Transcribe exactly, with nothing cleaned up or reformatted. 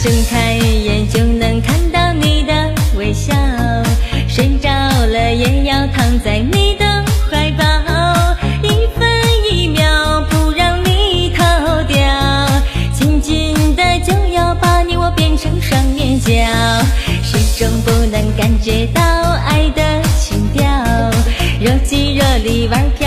睁开眼就能看到你的微笑，睡着了也要躺在你的怀抱，一分一秒不让你逃掉，紧紧的就要把你我变成双眼角，始终不能感觉到爱的情调，若即若离玩飘。